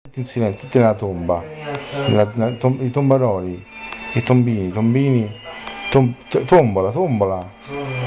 tutti insieme, tutti nella tomba, i tombaroli, i tombini, tombola, tombola.